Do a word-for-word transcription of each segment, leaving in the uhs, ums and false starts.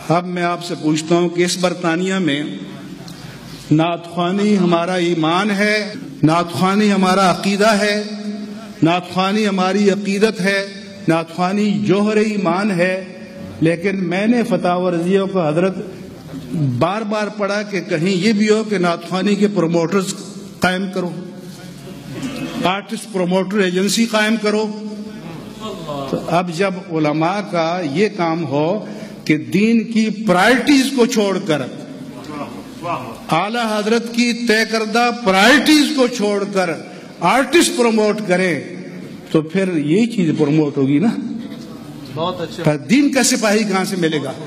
اب میں آپ سے پوچھتا ہوں کہ اس برطانیہ میں نعت خوانی ہمارا ایمان ہے، نعت خوانی ہمارا عقیدہ ہے، نعت خوانی ہماری عقیدت ہے، نعت خوانی جوہر ایمان ہے، لیکن میں نے فتاوی رضیہ کو حضرت بار بار پڑھا کہ کہیں یہ بھی ہو کہ نعت خوانی کے پروموٹرز قائم کرو، آرٹسٹ پروموٹر ایجنسی قائم کرو۔ تو اب جب علماء کا یہ کام ہو کہ دین کی پرائرٹیز کو چھوڑ کر، اعلی حضرت کی طے کردہ پرائرٹیز کو چھوڑ کر آرٹسٹ پروموٹ کریں تو پھر یہی چیز پروموٹ ہوگی نا۔ بہت اچھا۔ دین کا سپاہی کہاں سے ملے گا؟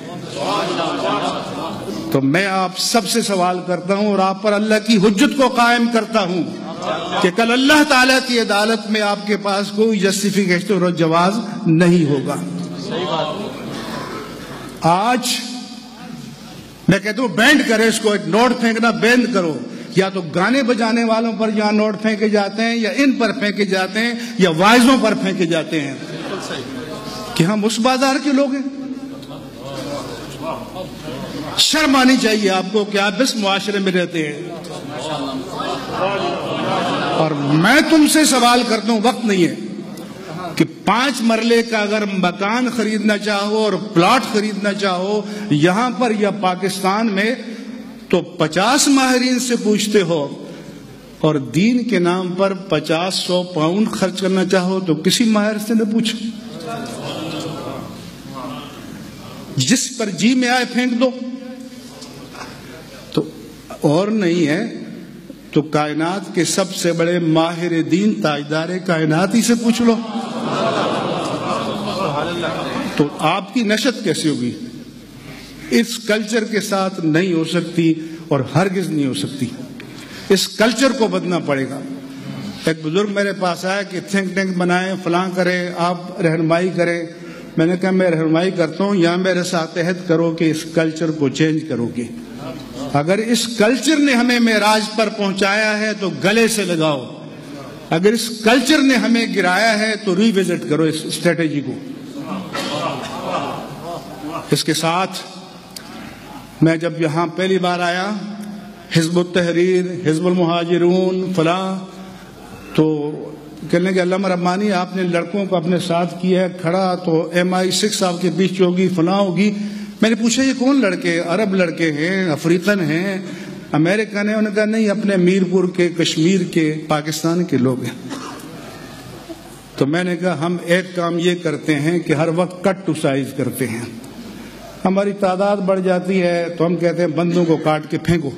تو میں آپ سب سے سوال کرتا ہوں اور آپ پر اللہ کی حجت کو قائم کرتا ہوں کہ کل اللہ تعالیٰ کی عدالت میں آپ کے پاس کوئی جسٹیفیکیشن اور جواز نہیں ہوگا۔ آج میں کہتا ہوں بینڈ کرے اس کو، ایک نوٹ پھینکنا بینڈ کرو، یا تو گانے بجانے والوں پر جہاں نوٹ پھینکے جاتے ہیں یا ان پر پھینکے جاتے ہیں یا وائزوں پر پھینکے جاتے ہیں، کہ ہم اس بازار کے لوگ ہیں۔ شرم آنی چاہیے آپ کو کہ آپ اس معاشرے میں رہتے ہیں۔ اور میں تم سے سوال کرتا ہوں، وقت نہیں ہے، کہ پانچ مرلے کا اگر مکان خریدنا چاہو اور پلاٹ خریدنا چاہو یہاں پر یا پاکستان میں تو پچاس ماہرین سے پوچھتے ہو، اور دین کے نام پر پچاس سو پاؤنڈ خرچ کرنا چاہو تو کسی ماہر سے نہ پوچھو، جس پر جی میں آئے پھینک دو۔ تو اور نہیں ہے تو کائنات کے سب سے بڑے ماہر دین تاجدار کائنات ہی سے پوچھ لو۔ تو آپ کی نشت کیسے ہوگی؟ اس کلچر کے ساتھ نہیں ہو سکتی اور ہرگز نہیں ہو سکتی۔ اس کلچر کو بدلنا پڑے گا۔ ایک بزرگ میرے پاس آیا کہ تھنک ٹینک بنائیں، فلاں کریں، آپ رہنمائی کریں۔ میں نے کہا میں رہنمائی کرتا ہوں، یا میرے ساتھ عہد کرو کہ اس کلچر کو چینج کرو گے۔ اگر اس کلچر نے ہمیں معراج پر پہنچایا ہے تو گلے سے لگاؤ، اگر اس کلچر نے ہمیں گرایا ہے تو ری وزٹ کرو اس اسٹریٹجی کو۔ اس کے ساتھ میں جب یہاں پہلی بار آیا، حزب التحریر، حزب المہاجرون فلاں، تو کہنے کہ علامہ ربانی آپ نے لڑکوں کو اپنے ساتھ کیا ہے کھڑا، تو ایم آئی سکس آپ کے پیچھے ہوگی، فلاں ہوگی۔ میں نے پوچھا یہ کون لڑکے؟ عرب لڑکے ہیں، افریقن ہیں، امریکن ہیں؟ انہوں نے کہا نہیں، اپنے میرپور کے، کشمیر کے، پاکستان کے لوگ ہیں۔ تو میں نے کہا ہم ایک کام یہ کرتے ہیں کہ ہر وقت کٹ ٹو سائز کرتے ہیں۔ ہماری تعداد بڑھ جاتی ہے تو ہم کہتے ہیں بندوں کو کاٹ کے پھینکو۔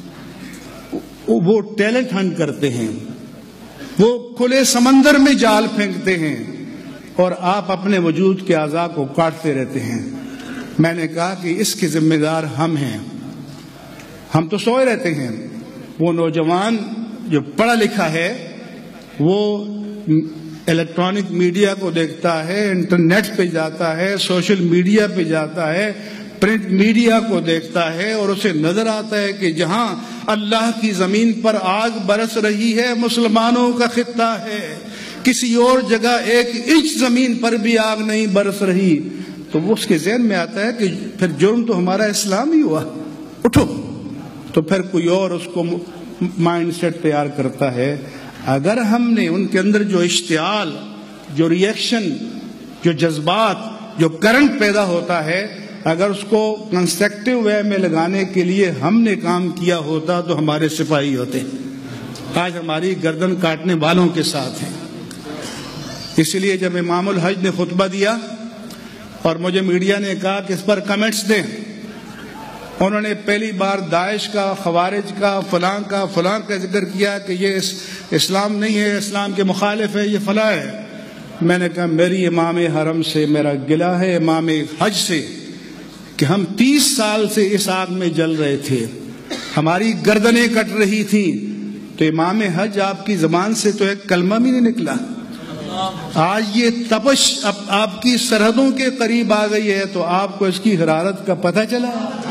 وہ ٹیلنٹ ہنٹ کرتے ہیں، وہ کھلے سمندر میں جال پھینکتے ہیں، اور آپ اپنے وجود کے اعضاء کو کاٹتے رہتے ہیں۔ میں نے کہا کہ اس کے ذمہ دار ہم ہیں۔ ہم تو سوئے رہتے ہیں، وہ نوجوان جو پڑھا لکھا ہے وہ الیکٹرانک میڈیا کو دیکھتا ہے، انٹرنیٹ پہ جاتا ہے، سوشل میڈیا پہ جاتا ہے، پرنٹ میڈیا کو دیکھتا ہے، اور اسے نظر آتا ہے کہ جہاں اللہ کی زمین پر آگ برس رہی ہے مسلمانوں کا خطہ ہے، کسی اور جگہ ایک انچ زمین پر بھی آگ نہیں برس رہی، تو وہ اس کے ذہن میں آتا ہے کہ پھر جرم تو ہمارا اسلام ہی ہوا، اٹھو۔ تو پھر کوئی اور اس کو مائنڈ سیٹ تیار کرتا ہے۔ اگر ہم نے ان کے اندر جو اشتعال، جو ریئیکشن، جو جذبات، جو کرنٹ پیدا ہوتا ہے، اگر اس کو کنسٹرکٹیو وے میں لگانے کے لیے ہم نے کام کیا ہوتا تو ہمارے سپاہی ہوتے۔ آج ہماری گردن کاٹنے والوں کے ساتھ ہیں۔ اس لیے جب امام الحج نے خطبہ دیا اور مجھے میڈیا نے کہا کہ اس پر کمنٹس دیں، انہوں نے پہلی بار داعش کا، خوارج کا، فلاں کا فلاں کا ذکر کیا کہ یہ اسلام نہیں ہے، اسلام کے مخالف ہے، یہ فلاں ہے۔ میں نے کہا میری امام حرم سے میرا گلہ ہے، امام حج سے، کہ ہم تیس سال سے اس آگ میں جل رہے تھے، ہماری گردنیں کٹ رہی تھیں، تو امام حج آپ کی زبان سے تو ایک کلمہ بھی نہیں نکلا۔ آج یہ تپش آپ کی سرحدوں کے قریب آ گئی ہے تو آپ کو اس کی حرارت کا پتہ چلا۔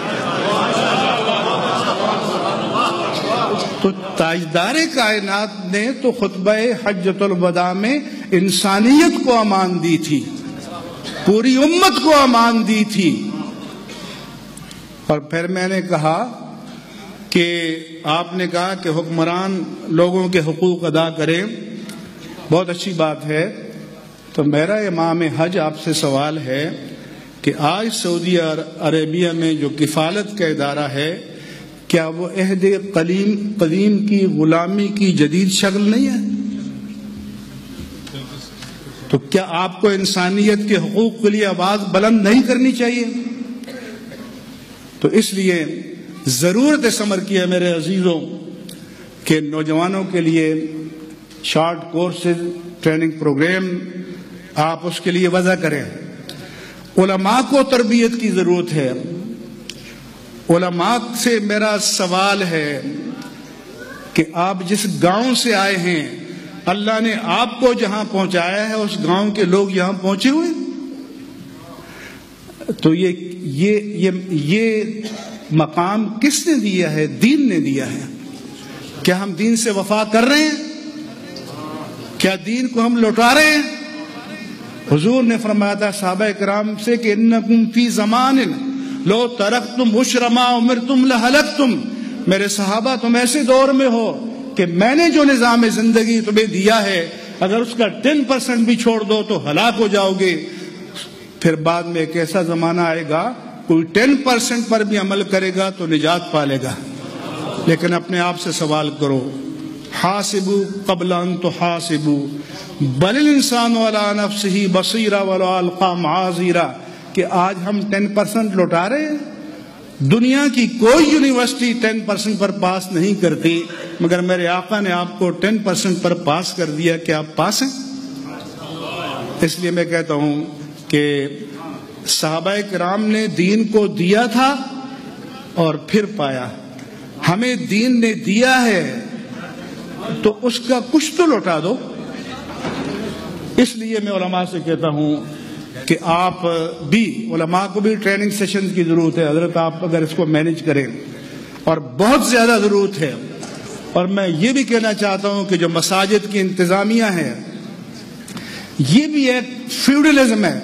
تو تاجدار کائنات نے تو خطبہ حجۃ الوداع میں انسانیت کو امان دی تھی، پوری امت کو امان دی تھی اور پھر میں نے کہا کہ آپ نے کہا کہ حکمران لوگوں کے حقوق ادا کریں، بہت اچھی بات ہے. تو میرا امام حج آپ سے سوال ہے کہ آج سعودی عربیہ میں جو کفالت کا ادارہ ہے، کیا وہ عہد قدیم قدیم کی غلامی کی جدید شکل نہیں ہے؟ تو کیا آپ کو انسانیت کے حقوق کے لیے آواز بلند نہیں کرنی چاہیے؟ تو اس لیے ضرورت اس امر کی ہے میرے عزیزوں کہ نوجوانوں کے لیے شارٹ کورسز، ٹریننگ پروگرام آپ اس کے لیے وضع کریں. علماء کو تربیت کی ضرورت ہے. علماء سے میرا سوال ہے کہ آپ جس گاؤں سے آئے ہیں، اللہ نے آپ کو جہاں پہنچایا ہے اس گاؤں کے لوگ یہاں پہنچے ہوئے، تو یہ یہ یہ یہ مقام کس نے دیا ہے؟ دین نے دیا ہے. کیا ہم دین سے وفا کر رہے ہیں؟ کیا دین کو ہم لوٹا رہے ہیں؟ حضور نے فرمایا تھا صحابہ کرام سے کہ انکم فی زمان لو ترکتم مشرما امرتم لہلکتم. میرے صحابہ تم ایسے دور میں ہو کہ میں نے جو نظام زندگی تمہیں دیا ہے اگر اس کا ٹین پرسنٹ بھی چھوڑ دو تو ہلاک ہو جاؤ گے. پھر بعد میں ایک ایسا زمانہ آئے گا کوئی ٹین پرسنٹ پر بھی عمل کرے گا تو نجات پالے گا. لیکن اپنے آپ سے سوال کرو، حاسبو قبل ان تحاسبو بل الانسان علی نفسہ بصیرہ ولو القی معاذیرہ. کہ آج ہم ٹین پرسنٹ لوٹا رہے ہیں. دنیا کی کوئی یونیورسٹی ٹین پرسنٹ پر پاس نہیں کرتی، مگر میرے آقا نے آپ کو ٹین پرسنٹ پر پاس کر دیا کہ آپ پاس ہیں. اس لیے میں کہتا ہوں کہ صحابہ کرام نے دین کو دیا تھا اور پھر پایا. ہمیں دین نے دیا ہے تو اس کا کچھ تو لوٹا دو. اس لیے میں علماء سے کہتا ہوں کہ آپ بھی، علماء کو بھی ٹریننگ سیشن کی ضرورت ہے. حضرت آپ اگر اس کو مینج کریں، اور بہت زیادہ ضرورت ہے. اور میں یہ بھی کہنا چاہتا ہوں کہ جو مساجد کی انتظامیہ ہے یہ بھی ایک فیوڈلزم ہے.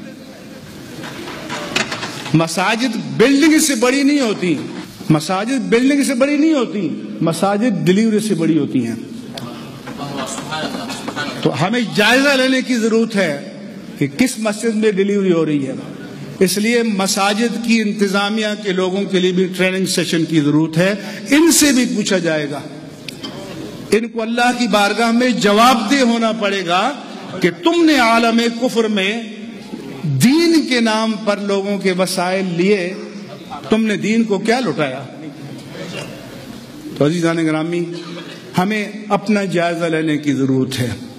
مساجد بلڈنگ سے بڑی نہیں ہوتی، مساجد بلڈنگ سے بڑی نہیں ہوتی، مساجد ڈلیوری سے بڑی ہوتی ہیں. تو ہمیں جائزہ لینے کی ضرورت ہے کہ کس مسجد میں ڈلیوری ہو رہی ہے. اس لیے مساجد کی انتظامیہ کے لوگوں کے لیے بھی ٹریننگ سیشن کی ضرورت ہے. ان سے بھی پوچھا جائے گا، ان کو اللہ کی بارگاہ میں جواب دہ ہونا پڑے گا کہ تم نے عالم کفر میں دین کے نام پر لوگوں کے وسائل لیے، تم نے دین کو کیا لٹایا. تو عزیزان گرامی، ہمیں اپنا جائزہ لینے کی ضرورت ہے.